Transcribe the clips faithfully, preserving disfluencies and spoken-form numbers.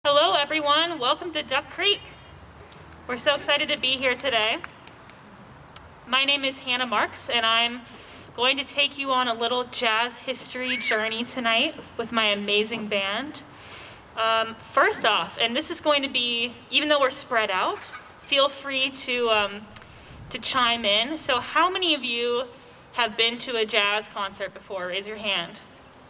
Hello everyone, welcome to Duck Creek. We're so excited to be here today. My name is Hannah Marks and I'm going to take you on a little jazz history journey tonight with my amazing band. Um, first off, and this is going to be, even though we're spread out, feel free to, um, to chime in. So how many of you have been to a jazz concert before? Raise your hand.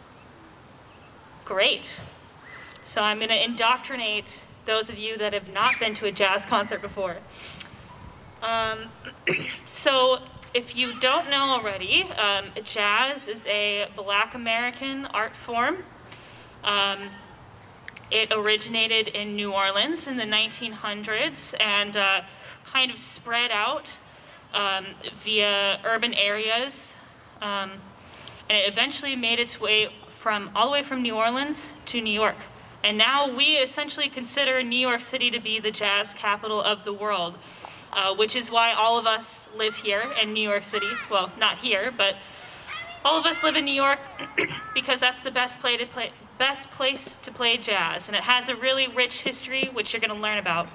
Great. So I'm going to indoctrinate those of you that have not been to a jazz concert before. Um, so if you don't know already, um, jazz is a Black American art form. Um, it originated in New Orleans in the nineteen hundreds and uh, kind of spread out um, via urban areas. Um, and it eventually made its way from all the way from New Orleans to New York. And now we essentially consider New York City to be the jazz capital of the world, uh, which is why all of us live here in New York City. Well, not here, but all of us live in New York because that's the best, play to play, best place to play jazz. And it has a really rich history, which you're going to learn about.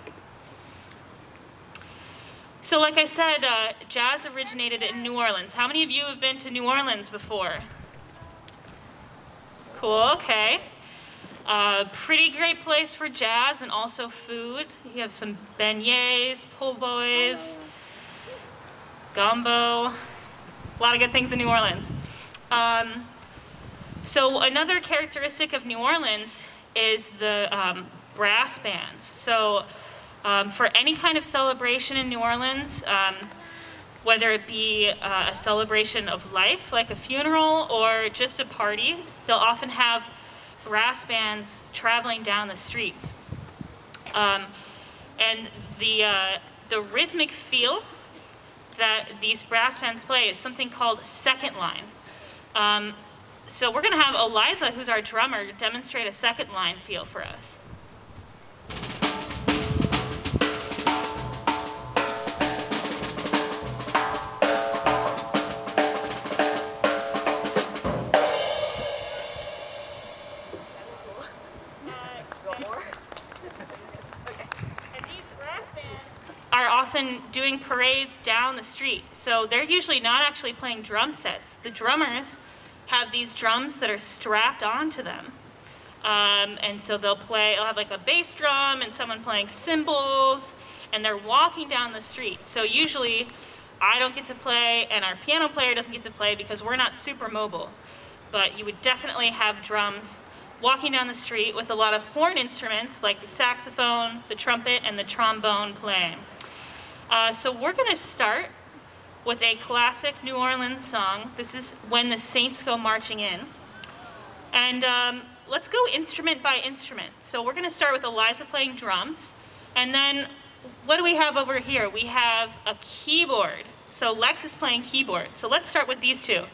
So like I said, uh, jazz originated in New Orleans. How many of you have been to New Orleans before? Cool, okay. Uh, pretty great place for jazz and also food. You have some beignets, po' boys, gumbo, a lot of good things in New Orleans. Um, so another characteristic of New Orleans is the um, brass bands. So um, for any kind of celebration in New Orleans, um, whether it be uh, a celebration of life, like a funeral, or just a party, they'll often have brass bands traveling down the streets. Um, and the, uh, the rhythmic feel that these brass bands play is something called second line. Um, so we're going to have Eliza, who's our drummer, demonstrate a second line feel for us. Often doing parades down the street. So they're usually not actually playing drum sets. The drummers have these drums that are strapped onto them. Um, and so they'll play, they'll have like a bass drum and someone playing cymbals, and they're walking down the street. So usually I don't get to play and our piano player doesn't get to play because we're not super mobile. But you would definitely have drums walking down the street with a lot of horn instruments like the saxophone, the trumpet, and the trombone playing. Uh, so we're going to start with a classic New Orleans song. This is When the Saints Go Marching In. And um, let's go instrument by instrument. So we're going to start with Eliza playing drums. And then what do we have over here? We have a keyboard. So Lex is playing keyboard. So let's start with these two.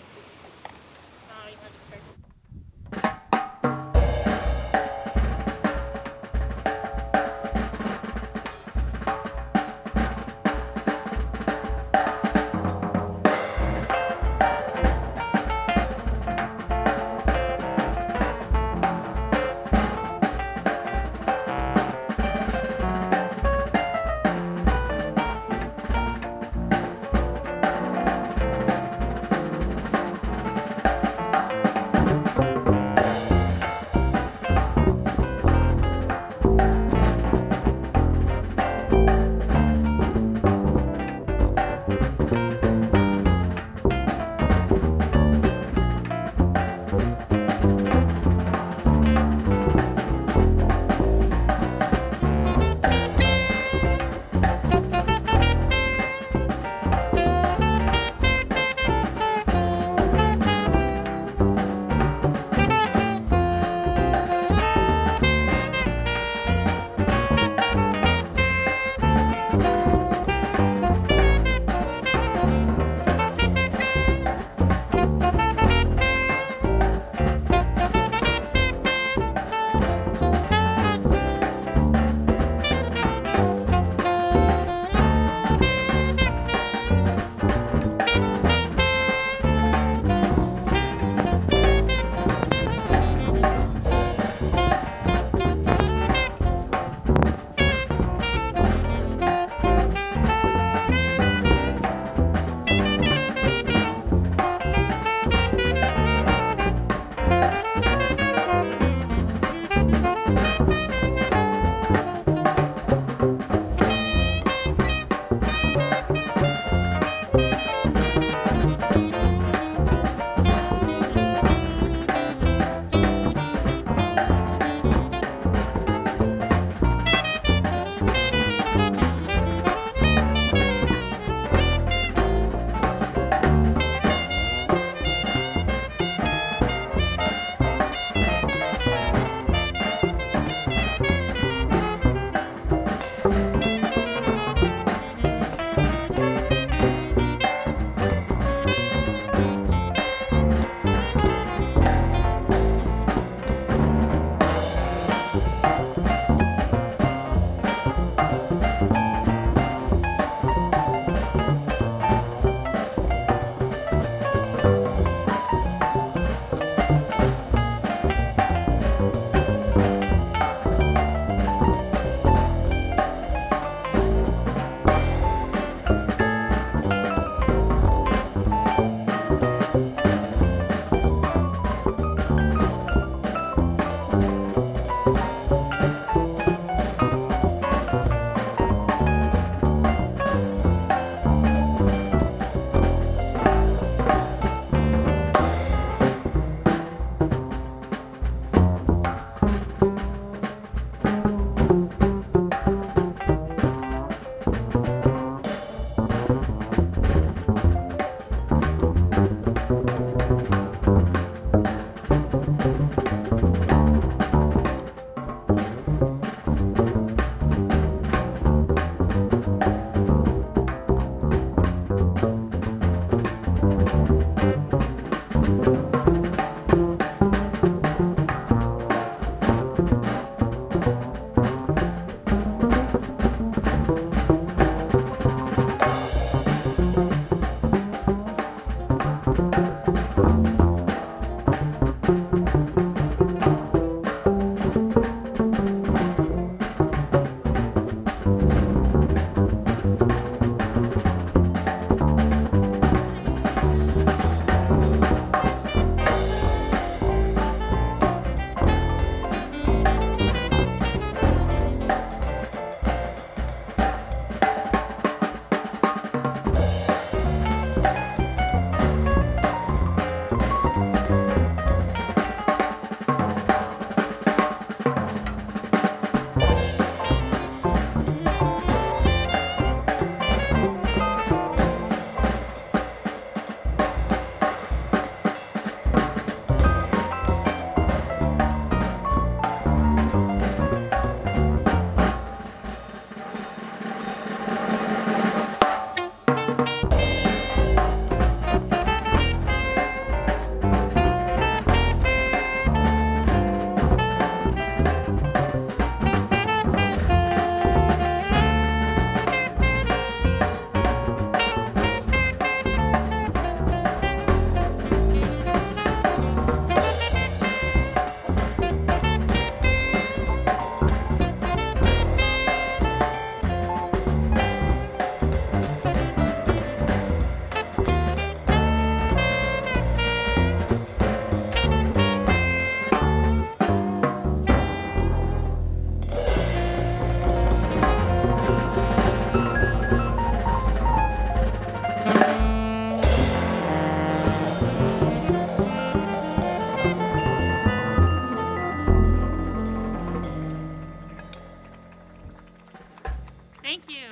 Thank you.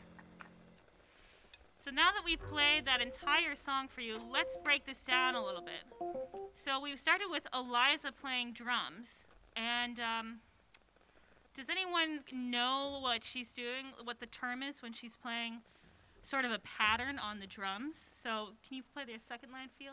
So now that we've played that entire song for you, let's break this down a little bit. So we started with Eliza playing drums, and um, does anyone know what she's doing, what the term is when she's playing sort of a pattern on the drums? So can you play the second line feel?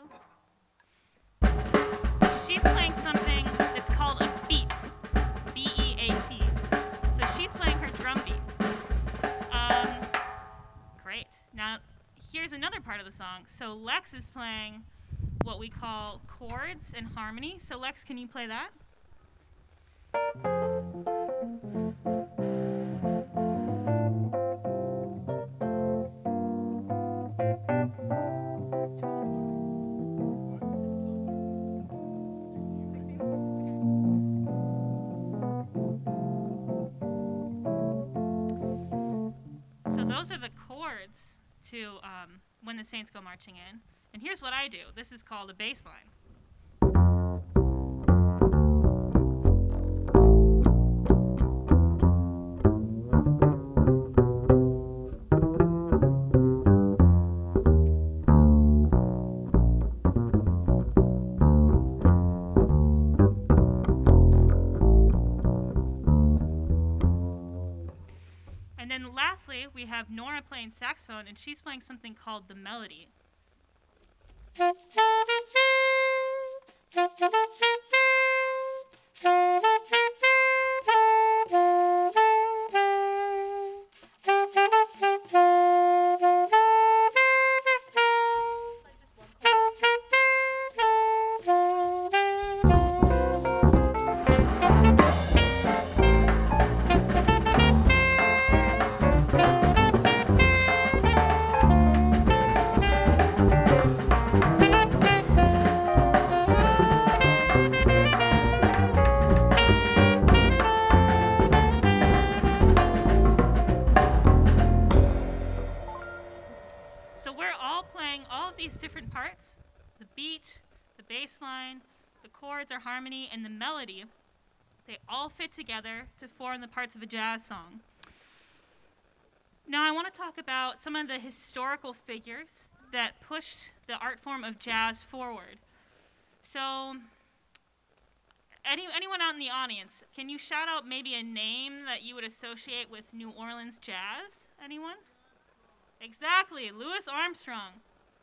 She's playing something that's called a beat, B E A T. So she's playing her drum beat. Um, great. Now, here's another part of the song. So Lex is playing what we call chords and harmony. So Lex, can you play that? So those are the chords to um, When the Saints Go Marching In. And here's what I do. This is called a bass line. And then lastly, we have Nora playing saxophone, and she's playing something called the melody. Or harmony and the melody, they all fit together to form the parts of a jazz song. Now I want to talk about some of the historical figures that pushed the art form of jazz forward. So any, anyone out in the audience, can you shout out maybe a name that you would associate with New Orleans jazz? Anyone? Exactly, Louis Armstrong.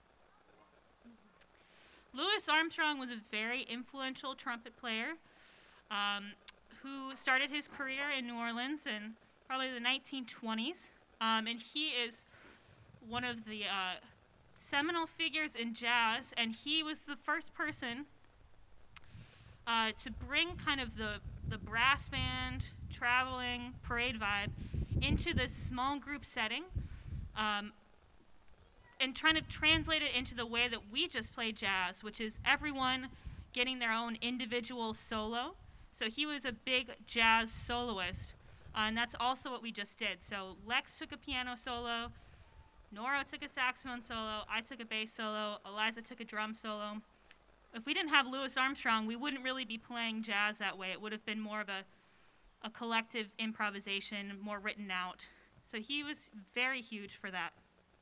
Louis Armstrong was a very influential trumpet player um, who started his career in New Orleans in probably the nineteen twenties. Um, and he is one of the uh, seminal figures in jazz, and he was the first person uh, to bring kind of the, the brass band, traveling, parade vibe into this small group setting. Um, and trying to translate it into the way that we just play jazz, which is everyone getting their own individual solo. So he was a big jazz soloist, uh, and that's also what we just did. So Lex took a piano solo, Nora took a saxophone solo, I took a bass solo, Eliza took a drum solo. If we didn't have Louis Armstrong, we wouldn't really be playing jazz that way. It would have been more of a, a collective improvisation, more written out. So he was very huge for that.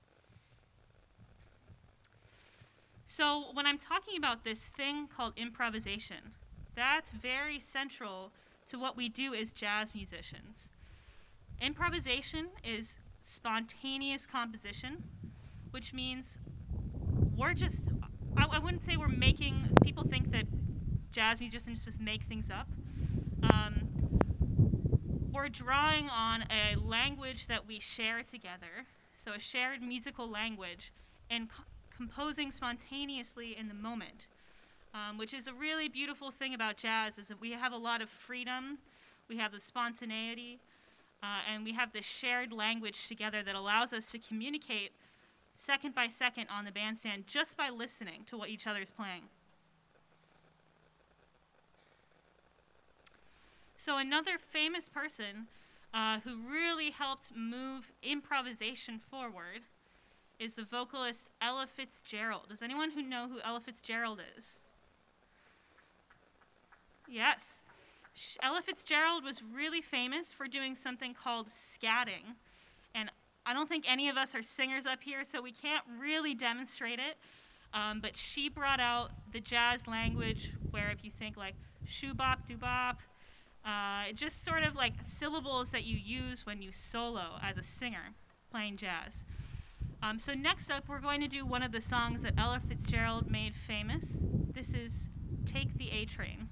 So when I'm talking about this thing called improvisation, that's very central to what we do as jazz musicians. Improvisation is spontaneous composition, which means we're just, I, I wouldn't say we're making, people think that jazz musicians just make things up. Um, we're drawing on a language that we share together, so a shared musical language, and composing spontaneously in the moment, um, which is a really beautiful thing about jazz, is that we have a lot of freedom, we have the spontaneity, uh, and we have this shared language together that allows us to communicate second by second on the bandstand just by listening to what each other is playing. So another famous person uh, who really helped move improvisation forward is the vocalist Ella Fitzgerald. Does anyone who know who Ella Fitzgerald is? Yes. Ella Fitzgerald was really famous for doing something called scatting. and I don't think any of us are singers up here, so we can't really demonstrate it. Um, but she brought out the jazz language where if you think like shoo-bop, doo-bop, uh, just sort of like syllables that you use when you solo as a singer playing jazz. Um, so next up, we're going to do one of the songs that Ella Fitzgerald made famous. This is Take the A Train.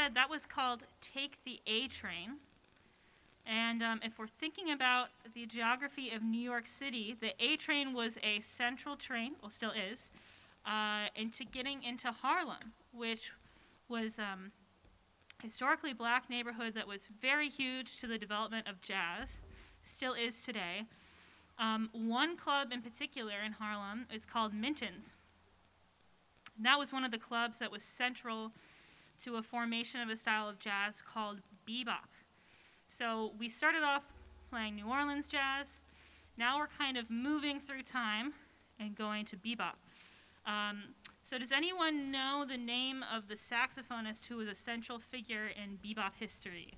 said, that was called Take the A Train. And um, if we're thinking about the geography of New York City, the A train was a central train, well, still is, uh, into getting into Harlem, which was um, historically black neighborhood that was very huge to the development of jazz, still is today. Um, one club in particular in Harlem is called Minton's. And that was one of the clubs that was central to a formation of a style of jazz called bebop. So we started off playing New Orleans jazz. Now we're kind of moving through time and going to bebop. Um, so does anyone know the name of the saxophonist who was a central figure in bebop history?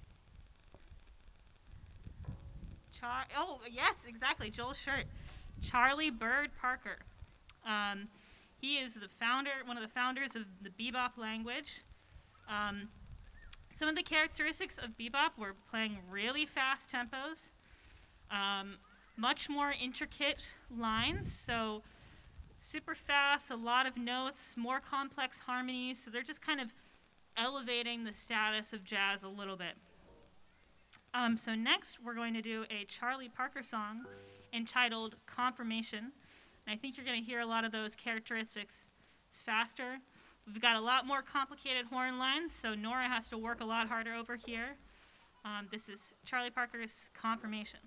Char oh, yes, exactly, Joel Shirt. Charlie Bird Parker. Um, he is the founder, one of the founders of the bebop language. Um, Some of the characteristics of bebop were playing really fast tempos, um, much more intricate lines, so super fast, a lot of notes, more complex harmonies, so they're just kind of elevating the status of jazz a little bit. Um, so next we're going to do a Charlie Parker song entitled Confirmation, and I think you're going to hear a lot of those characteristics. It's faster. We've got a lot more complicated horn lines, so Nora has to work a lot harder over here. Um, this is Charlie Parker's Confirmation.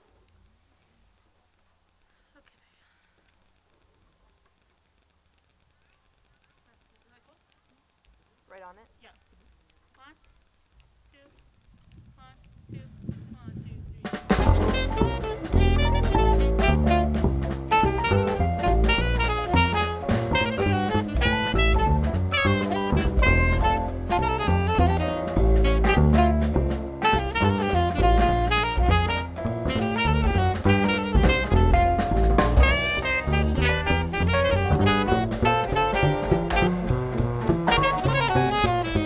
Okay. Right on it? Yeah. One, two, one, two, one, two, three. Thank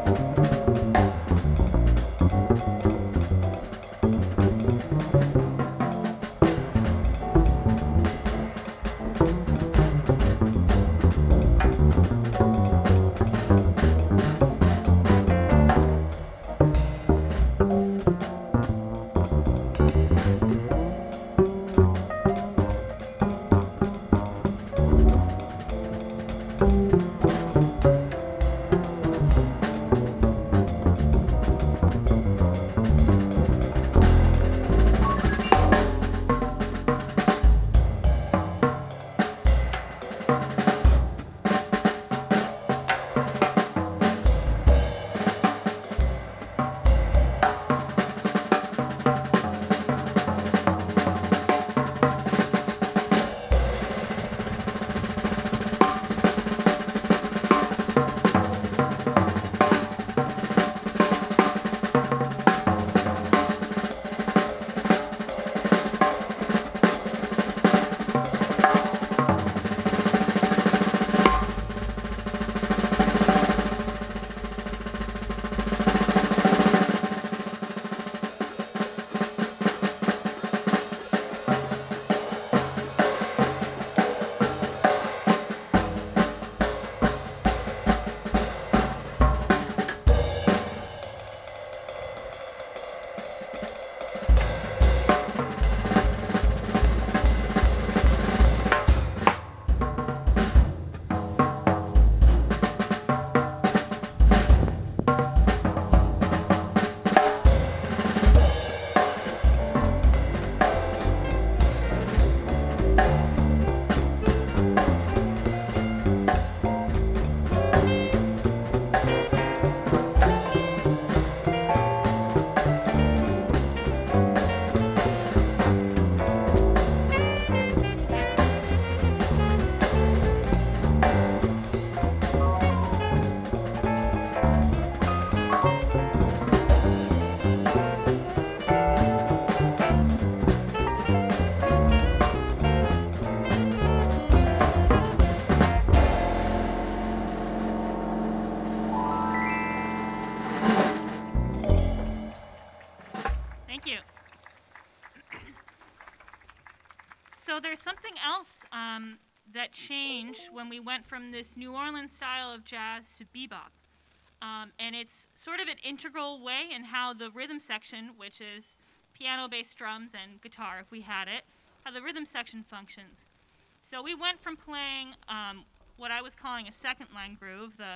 So there's something else um, that changed when we went from this New Orleans style of jazz to bebop. Um, and it's sort of an integral way in how the rhythm section, which is piano, bass, drums, and guitar, if we had it, how the rhythm section functions. So we went from playing um, what I was calling a second line groove, the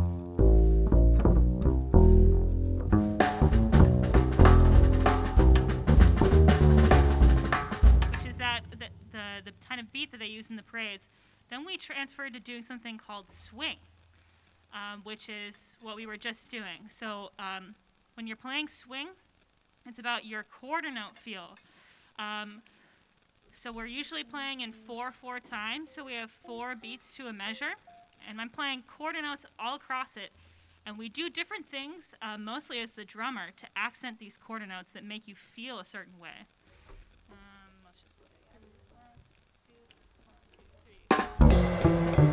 which is that the, the, the kind of beat that they use in the parades. Then we transferred to doing something called swing, um, which is what we were just doing. So um, when you're playing swing, it's about your quarter note feel. Um, so we're usually playing in four four time, so we have four beats to a measure, and I'm playing quarter notes all across it. And we do different things, uh, mostly as the drummer, to accent these quarter notes that make you feel a certain way. Um, let's just play again. One, two, one, two, three.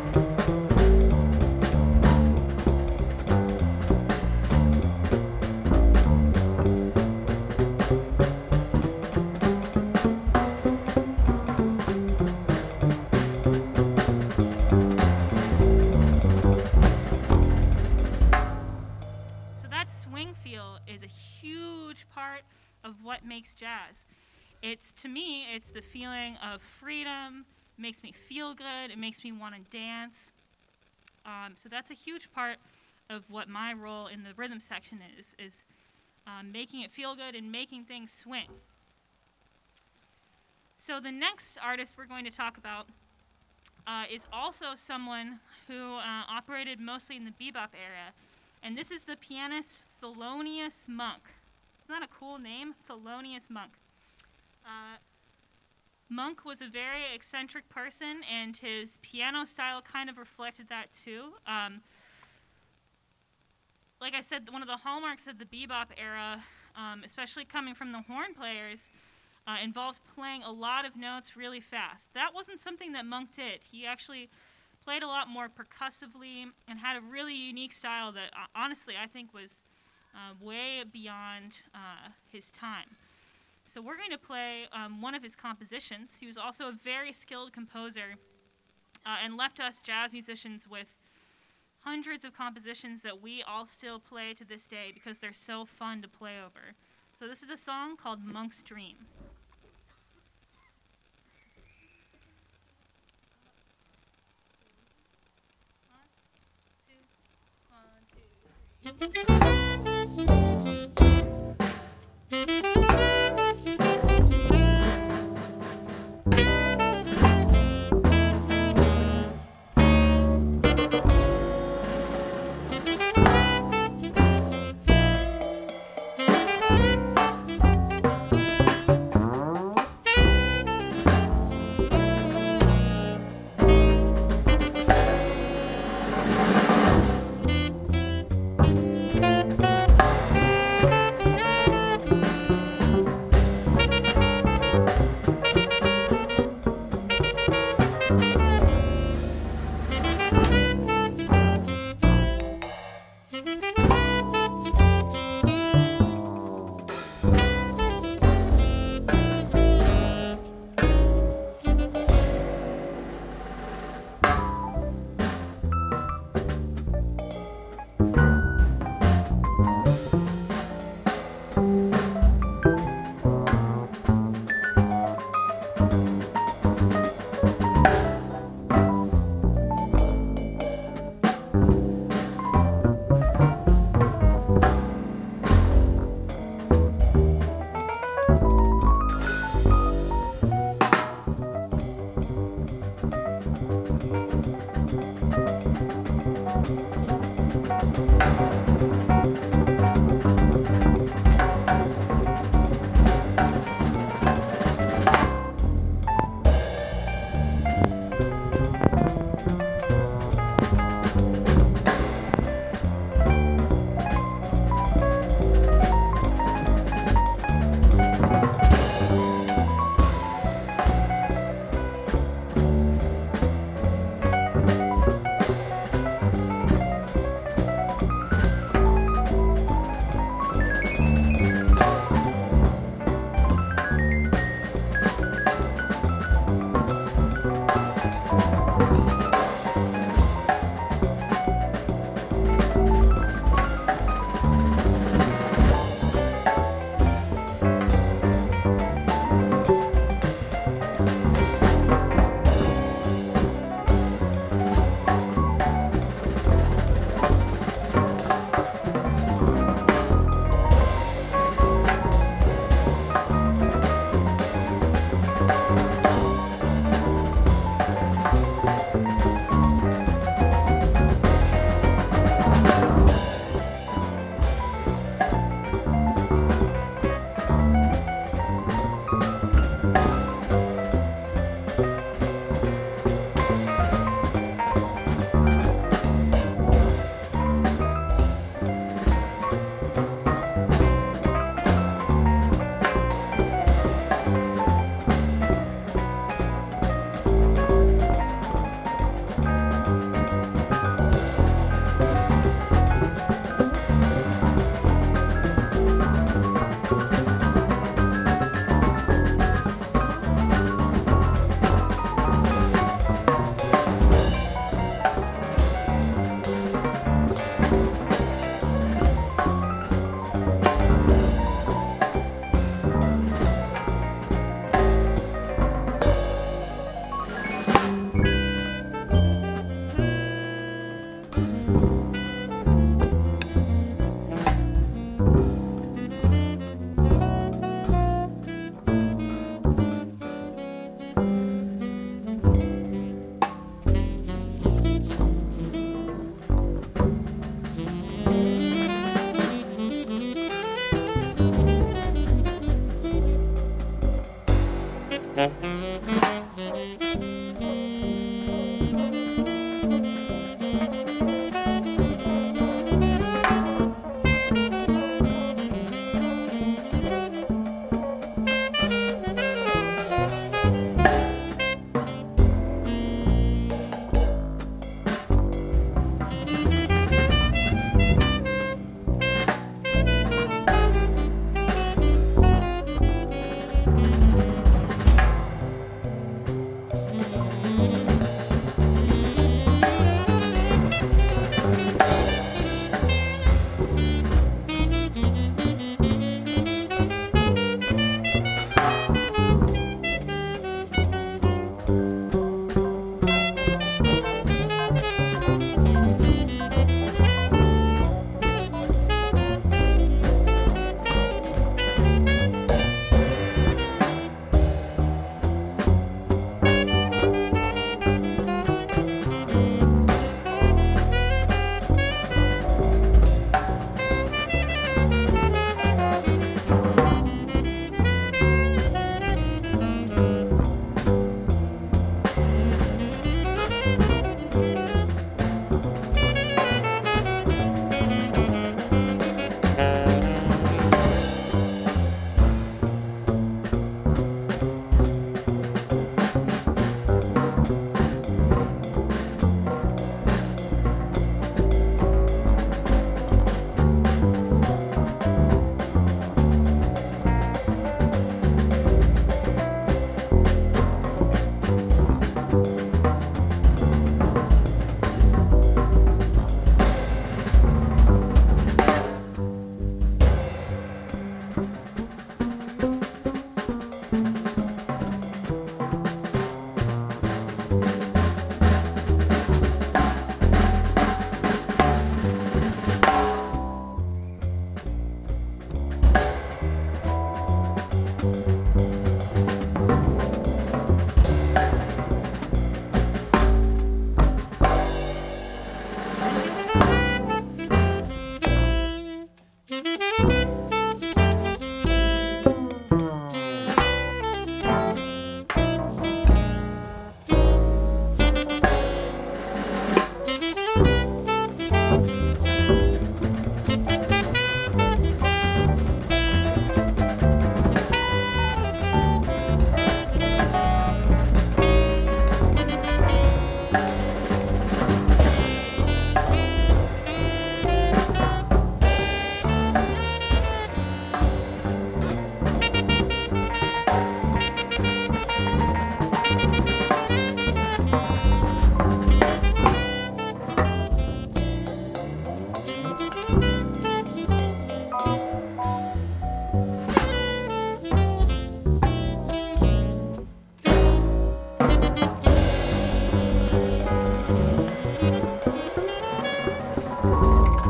Is a huge part of what makes jazz. It's, to me, it's the feeling of freedom. It makes me feel good. It makes me want to dance. Um, so that's a huge part of what my role in the rhythm section is, is um, making it feel good and making things swing. So the next artist we're going to talk about uh, is also someone who uh, operated mostly in the bebop era, and this is the pianist Thelonious Monk. Isn't that a cool name? Thelonious Monk. Uh, Monk was a very eccentric person, and his piano style kind of reflected that too. Um, like I said, one of the hallmarks of the bebop era, um, especially coming from the horn players, uh, involved playing a lot of notes really fast. That wasn't something that Monk did. He actually played a lot more percussively and had a really unique style that uh, honestly I think was uh, way beyond uh, his time. So we're going to play um, one of his compositions. He was also a very skilled composer uh, and left us jazz musicians with hundreds of compositions that we all still play to this day because they're so fun to play over. So this is a song called Monk's Dream. One, two, one, two, three.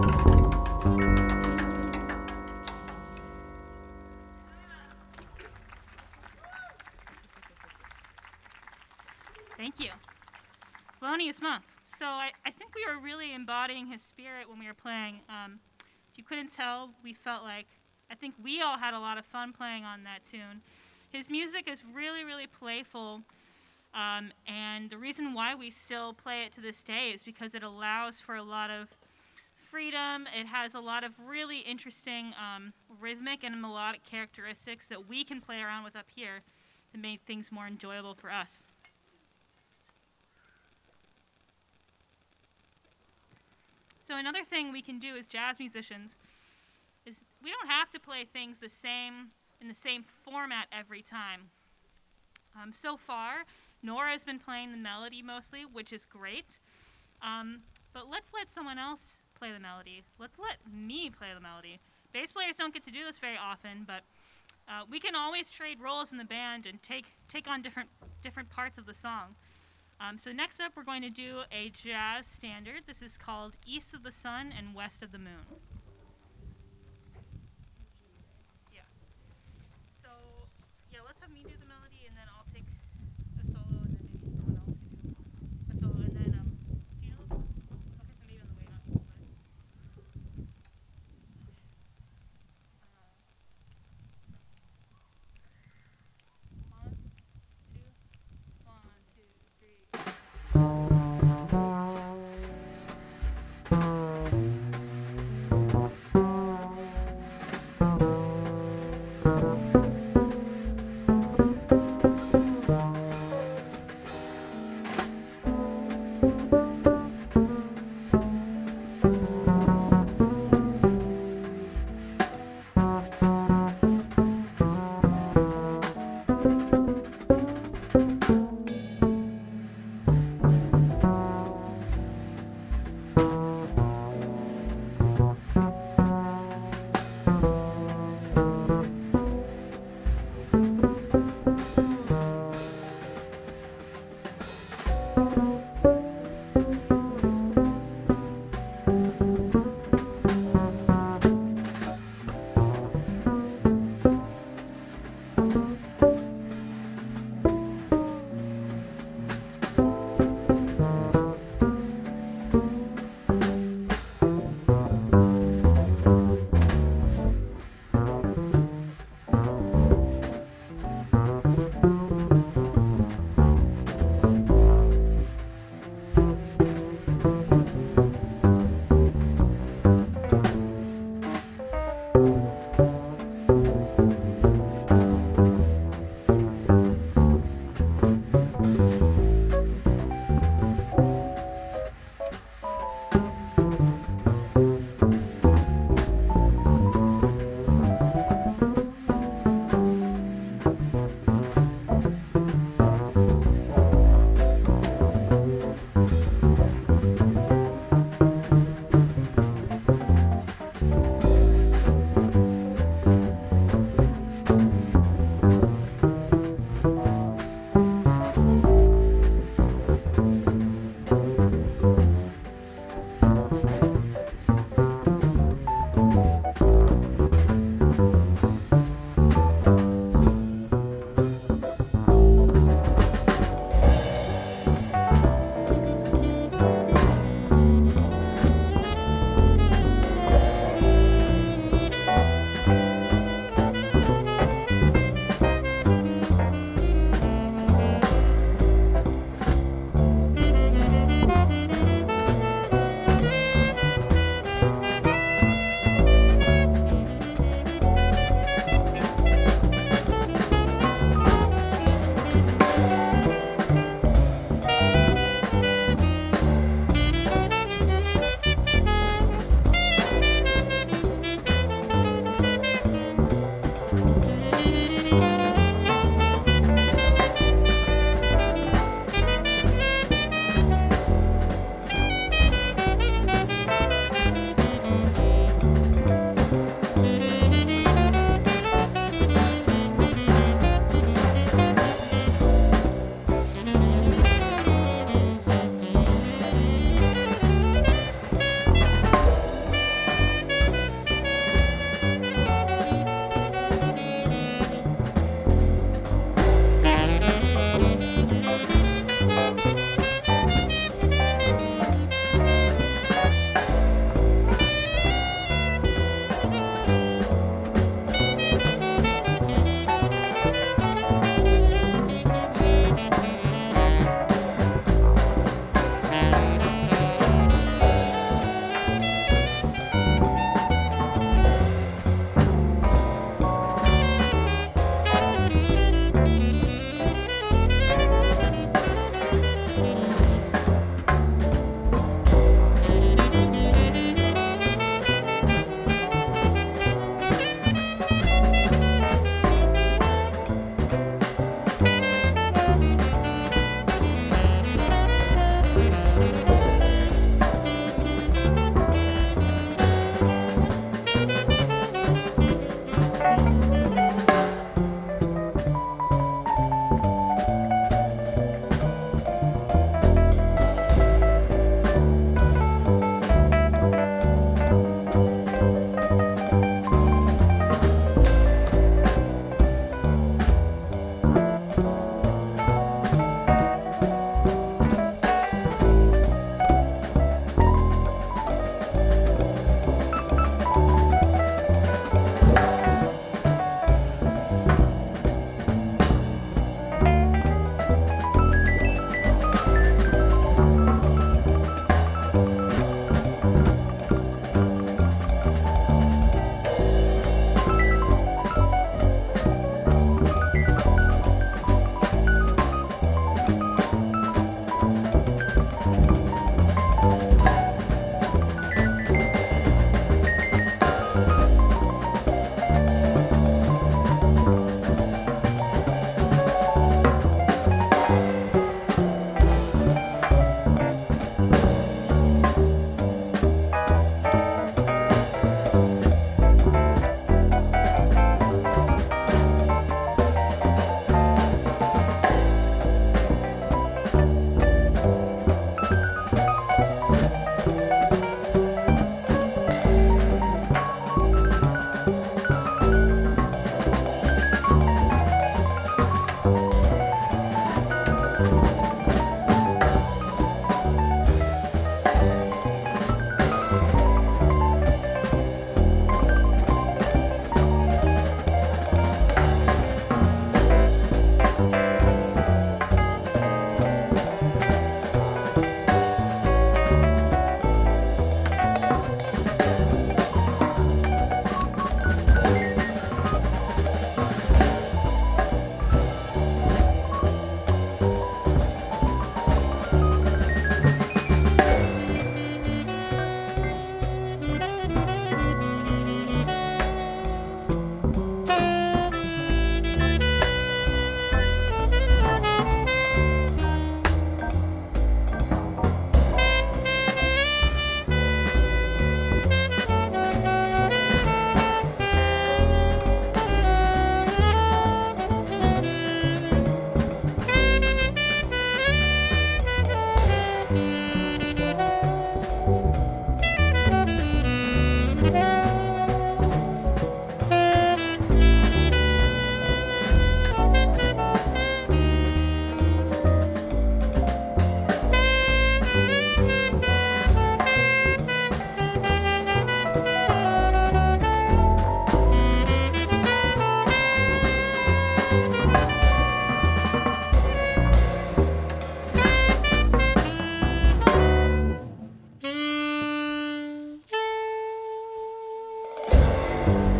Thank you. Thelonious Monk. So I, I think we were really embodying his spirit when we were playing. Um, if you couldn't tell, we felt like, I think we all had a lot of fun playing on that tune. His music is really, really playful, um, and the reason why we still play it to this day is because it allows for a lot of freedom. It has a lot of really interesting um, rhythmic and melodic characteristics that we can play around with up here to make things more enjoyable for us. So another thing we can do as jazz musicians is we don't have to play things the same in the same format every time. Um, so far, Nora has been playing the melody mostly, which is great. Um, but let's let someone else play the melody. Let's let me play the melody. Bass players don't get to do this very often, but uh, we can always trade roles in the band and take take on different different parts of the song. Um, so next up, we're going to do a jazz standard. This is called East of the Sun and West of the Moon. Yeah. So, yeah, let's have me do the melody, and then I'll take a solo, and then maybe someone else can do a solo, and then, um, do you know the, okay, so maybe on the way, not people, but, uh, one, two, one, two, three.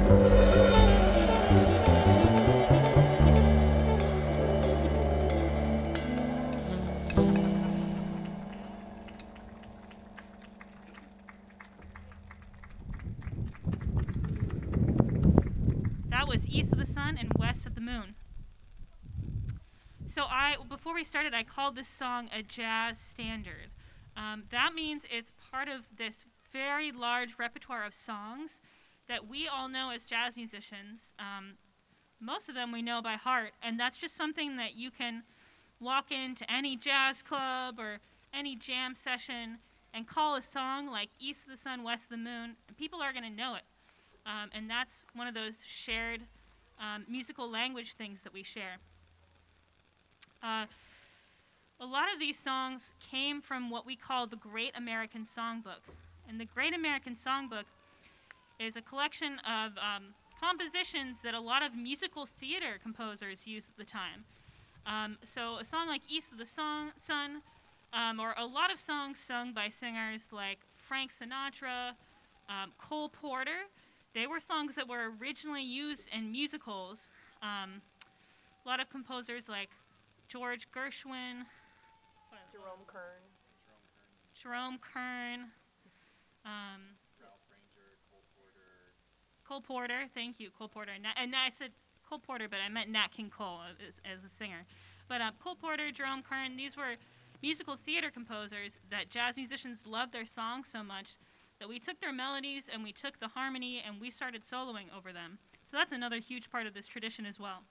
So I, before we started, I called this song a jazz standard. Um, that means it's part of this very large repertoire of songs that we all know as jazz musicians. Um, most of them we know by heart, and that's just something that you can walk into any jazz club or any jam session and call a song like East of the Sun, West of the Moon, and people are going to know it. Um, and that's one of those shared um, musical language things that we share. Uh, a lot of these songs came from what we call the Great American Songbook. And the Great American Songbook is a collection of um, compositions that a lot of musical theater composers used at the time. Um, so a song like East of the Song, Sun, um, or a lot of songs sung by singers like Frank Sinatra, um, Cole Porter. They were songs that were originally used in musicals. Um, a lot of composers like George Gershwin, Jerome Kern, Jerome Kern, um, Ralph Ranger, Cole Porter. Cole Porter, thank you, Cole Porter. And, and I said Cole Porter, but I meant Nat King Cole as, as a singer. But uh, Cole Porter, Jerome Kern, these were musical theater composers that jazz musicians loved their songs so much that we took their melodies and we took the harmony and we started soloing over them. So that's another huge part of this tradition as well.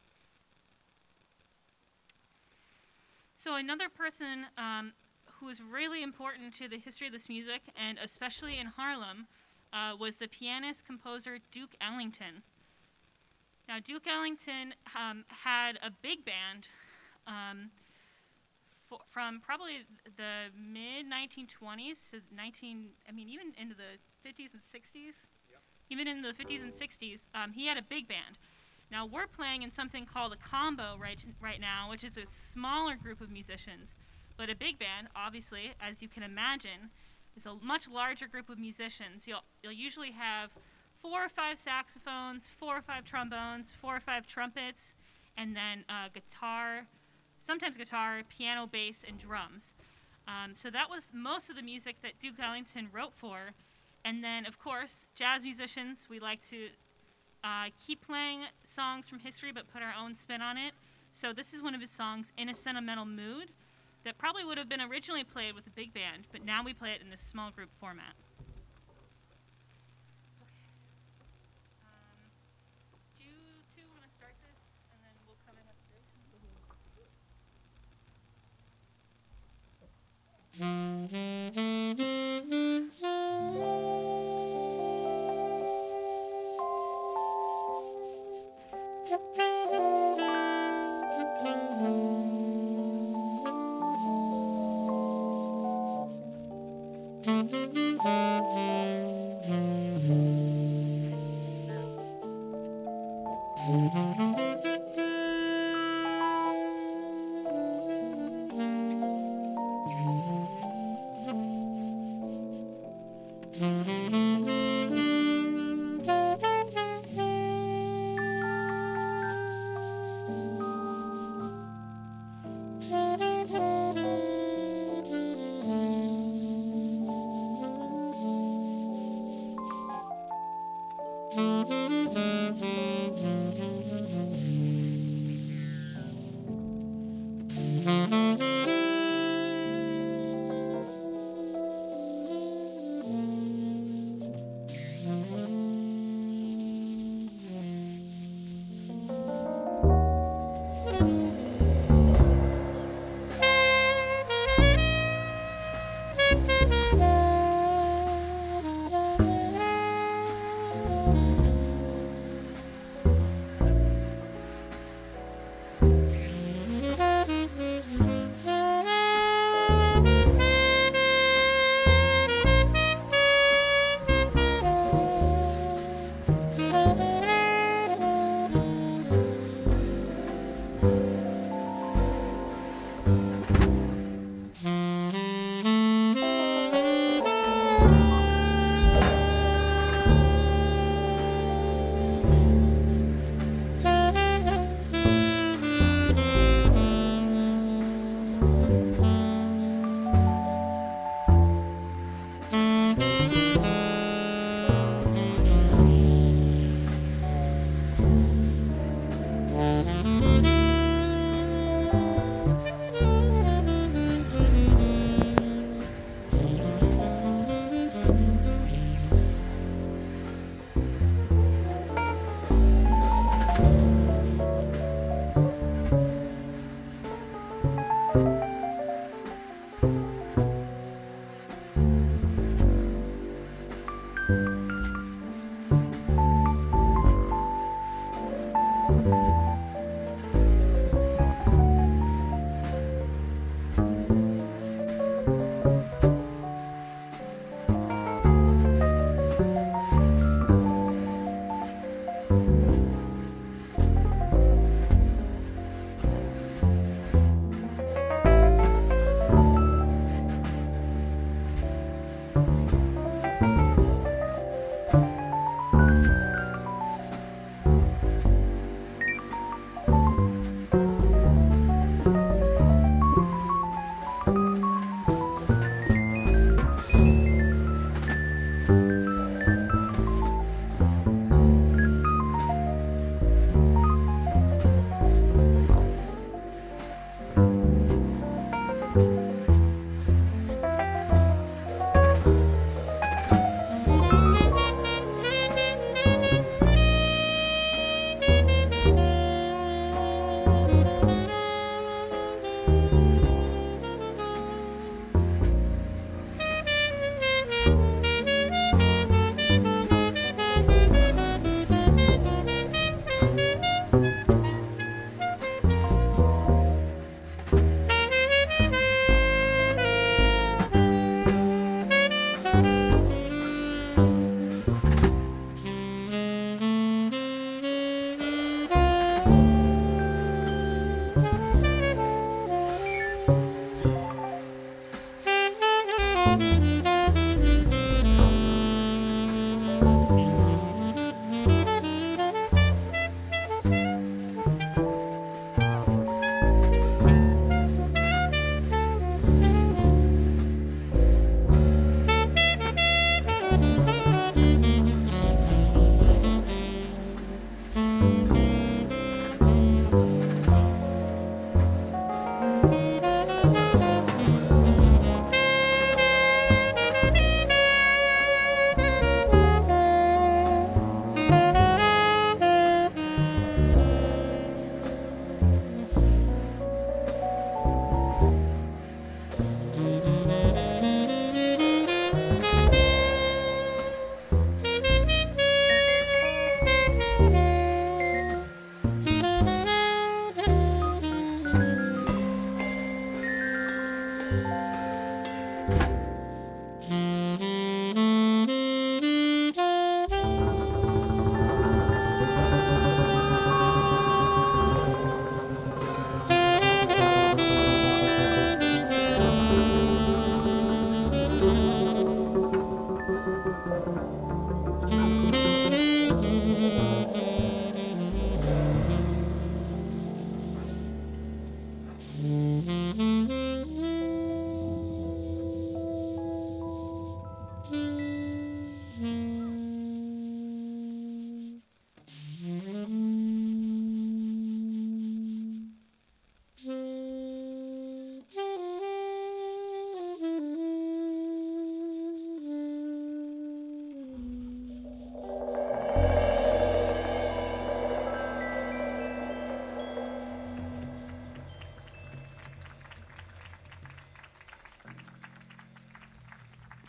So another person um, who was really important to the history of this music, and especially in Harlem, uh, was the pianist-composer Duke Ellington. Now, Duke Ellington um, had a big band um, for, from probably the mid nineteen twenties to nineteen, I mean, even into the fifties and sixties. Yep. Even in the fifties and sixties, um, he had a big band. Now, we're playing in something called a combo right, right now, which is a smaller group of musicians. But a big band, obviously, as you can imagine, is a much larger group of musicians. You'll, you'll usually have four or five saxophones, four or five trombones, four or five trumpets, and then uh, guitar, sometimes guitar, piano, bass, and drums. Um, so that was most of the music that Duke Ellington wrote for. And then, of course, jazz musicians, we like to Uh, keep playing songs from history but put our own spin on it. So this is one of his songs, In a Sentimental Mood, that probably would have been originally played with a big band, but now we play it in this small group format. Okay. Um, do you two want to start this, and then we'll come in at the bridge?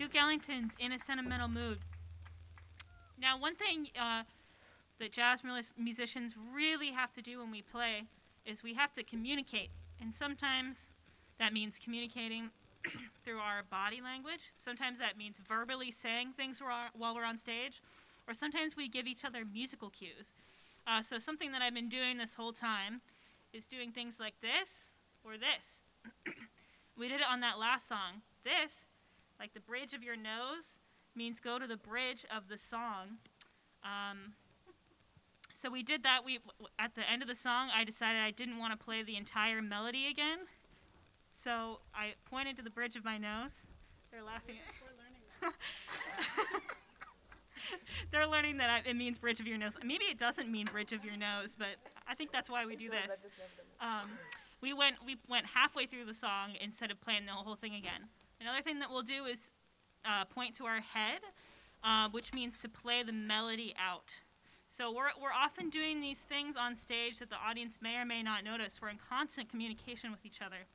Duke Ellington's In a Sentimental Mood. Now, one thing uh, that jazz musicians really have to do when we play is we have to communicate. And sometimes that means communicating through our body language. Sometimes that means verbally saying things while we're on stage. Or sometimes we give each other musical cues. Uh, so something that I've been doing this whole time is doing things like this or this. We did it on that last song. This, like the bridge of your nose, means go to the bridge of the song. Um, so we did that. We at the end of the song, I decided I didn't want to play the entire melody again. So I pointed to the bridge of my nose. They're laughing. We're learning that. They're learning that I, it means bridge of your nose. Maybe it doesn't mean bridge of your nose, but I think that's why we do this. Um, we went we went halfway through the song instead of playing the whole thing again. Another thing that we'll do is uh, point to our head, uh, which means to play the melody out. So we're we're often doing these things on stage that the audience may or may not notice. We're in constant communication with each other.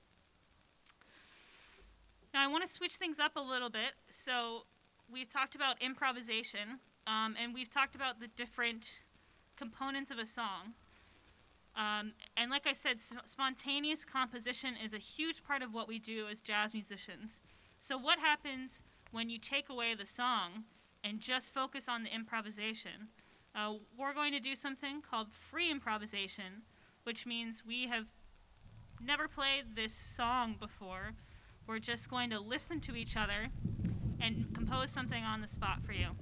Now I want to switch things up a little bit. So we've talked about improvisation, um, and we've talked about the different components of a song. Um, and like I said, spontaneous composition is a huge part of what we do as jazz musicians. So what happens when you take away the song and just focus on the improvisation? Uh, we're going to do something called free improvisation, which means we have never played this song before. We're just going to listen to each other and compose something on the spot for you.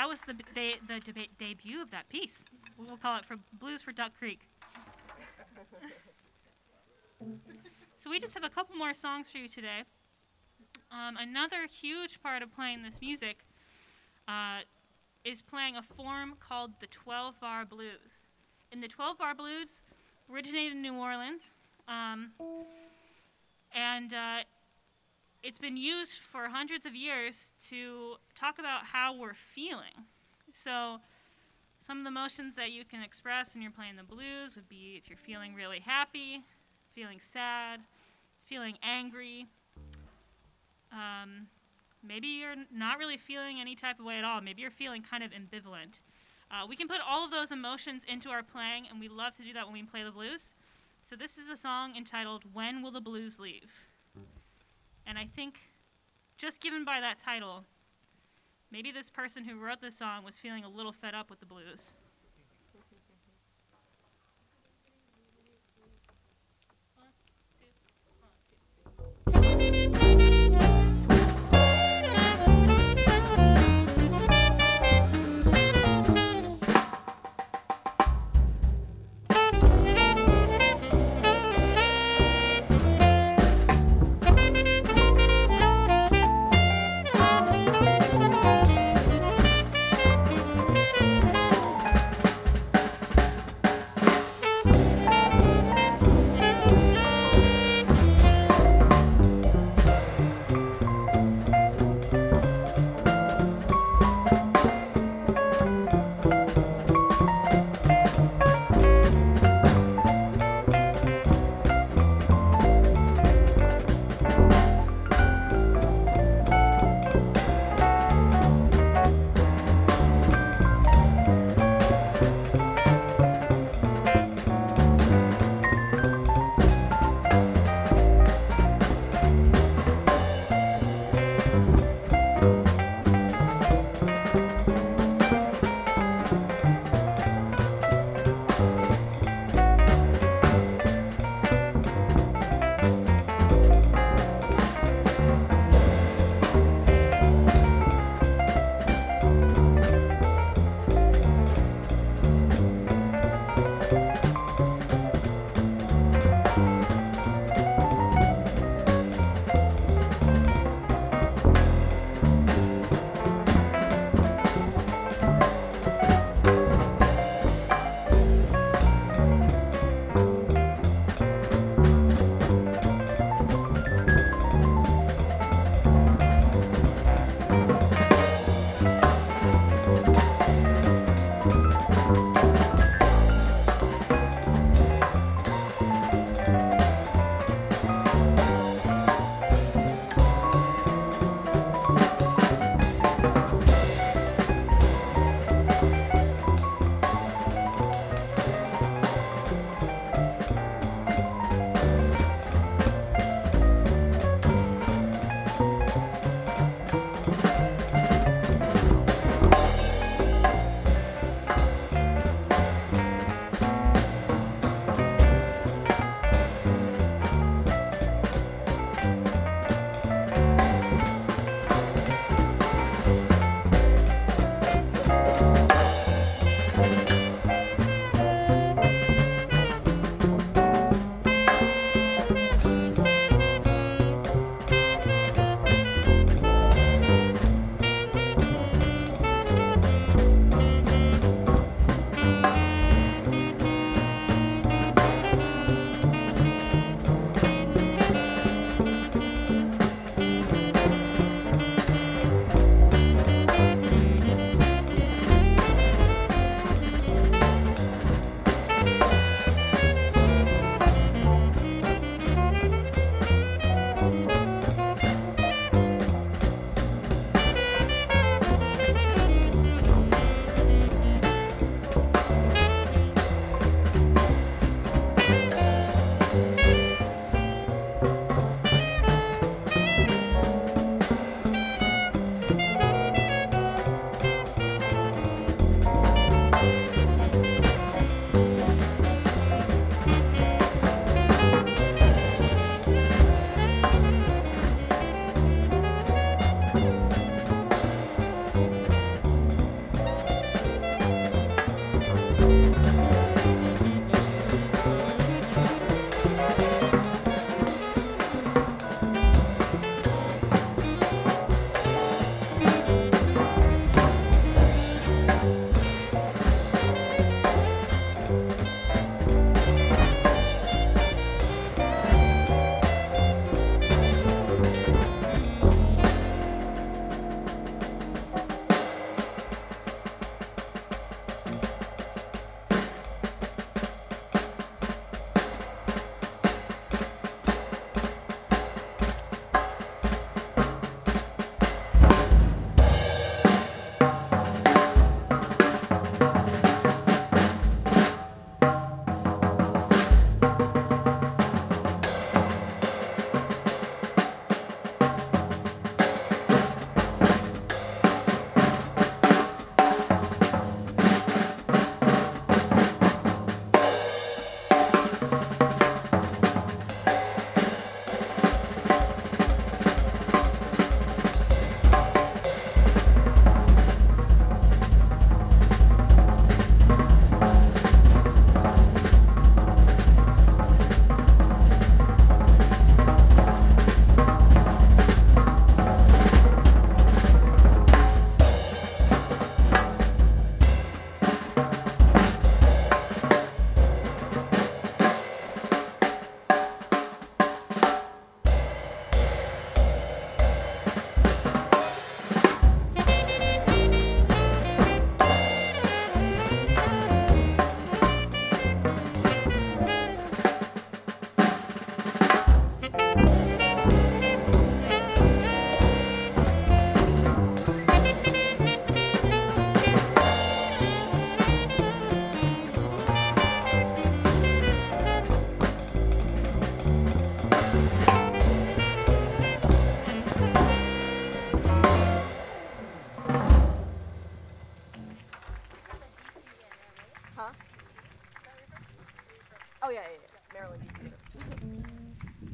that was the the, the deba debut of that piece. We'll call it for Blues for Duck Creek. So we just have a couple more songs for you today. Um, another huge part of playing this music uh, is playing a form called the twelve bar blues. And the twelve bar blues originated in New Orleans, um, and uh, it's been used for hundreds of years to talk about how we're feeling. So some of the emotions that you can express when you're playing the blues would be if you're feeling really happy, feeling sad, feeling angry. Um, maybe you're not really feeling any type of way at all. Maybe you're feeling kind of ambivalent. Uh, we can put all of those emotions into our playing, and we love to do that when we play the blues. So this is a song entitled When Will the Blues Leave? And I think, just given by that title, maybe this person who wrote this song was feeling a little fed up with the blues.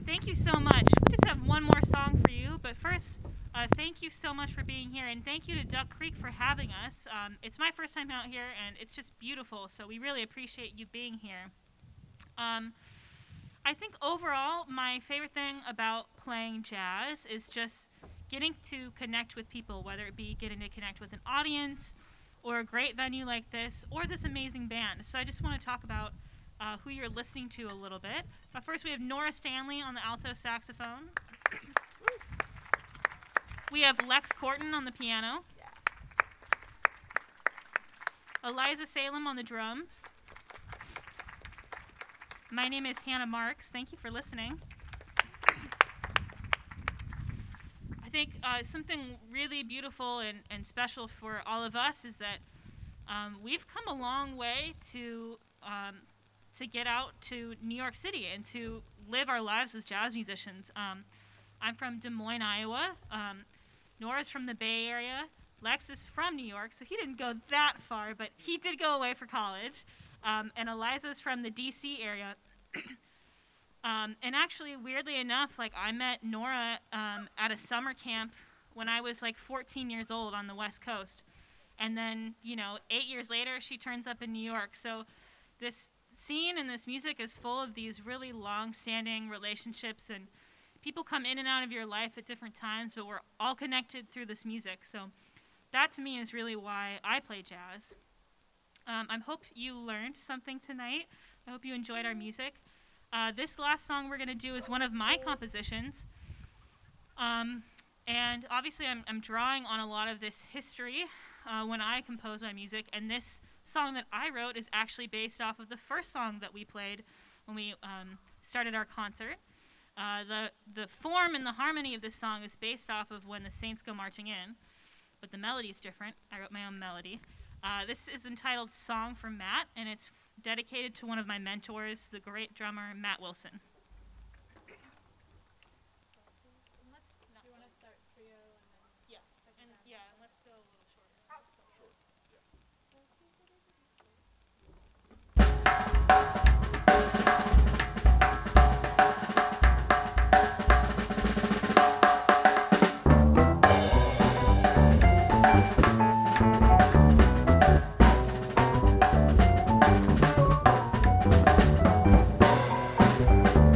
thank you so much. We just have one more song for you, but first, uh, thank you so much for being here, and thank you to Duck Creek for having us. Um, it's my first time out here, and it's just beautiful, so we really appreciate you being here. Um, I think overall, my favorite thing about playing jazz is just getting to connect with people, whether it be getting to connect with an audience, or a great venue like this, or this amazing band. So I just want to talk about uh, who you're listening to a little bit. But first we have Nora Stanley on the alto saxophone. We have Lex Korten on the piano. Eliza Salem on the drums. My name is Hannah Marks. Thank you for listening. I think uh, something really beautiful and, and special for all of us is that um, we've come a long way to um, to get out to New York City and to live our lives as jazz musicians. Um, I'm from Des Moines, Iowa. Um, Nora's from the Bay Area. Lex is from New York, so he didn't go that far, but he did go away for college. Um, and Eliza's from the D C area. Um, and actually, weirdly enough, like I met Nora um, at a summer camp when I was like fourteen years old on the West Coast. And then, you know, eight years later, she turns up in New York. So this scene and this music is full of these really long-standing relationships, and people come in and out of your life at different times, but we're all connected through this music. So that, to me, is really why I play jazz. Um, I hope you learned something tonight. I hope you enjoyed our music. Uh, this last song we're going to do is one of my compositions. Um, and obviously I'm, I'm drawing on a lot of this history uh, when I compose my music. And this song that I wrote is actually based off of the first song that we played when we um, started our concert. Uh, the, the form and the harmony of this song is based off of When the Saints Go Marching In, but the melody is different. I wrote my own melody. Uh, this is entitled Song for Matt, and it's dedicated to one of my mentors, the great drummer, Matt Wilson. Do you want to start trio and then? Yeah, and yeah, and let's go a little shorter. Sure, yeah. Thank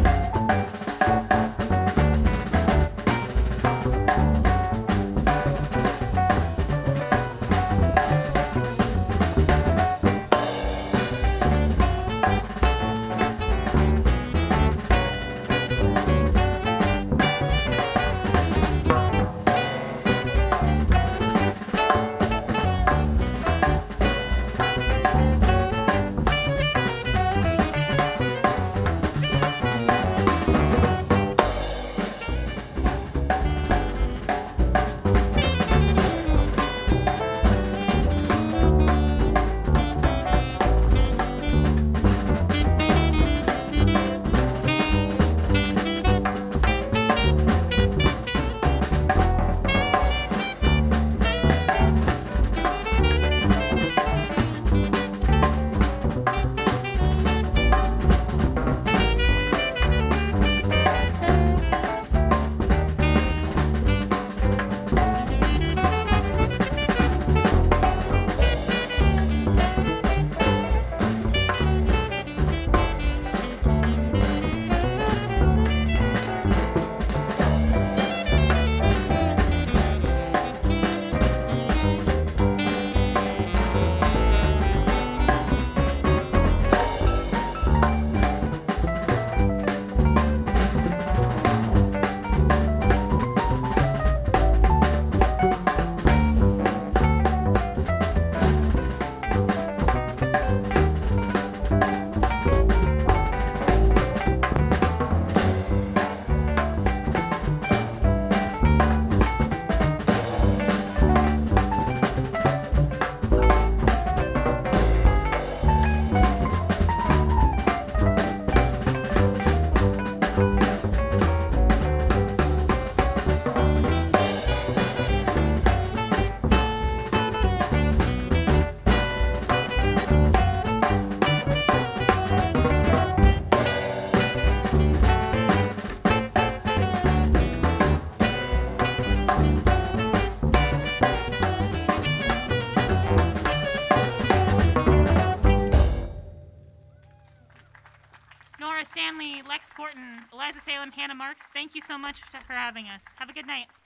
Korten, Eliza Salem, Hannah Marks, thank you so much for having us. Have a good night.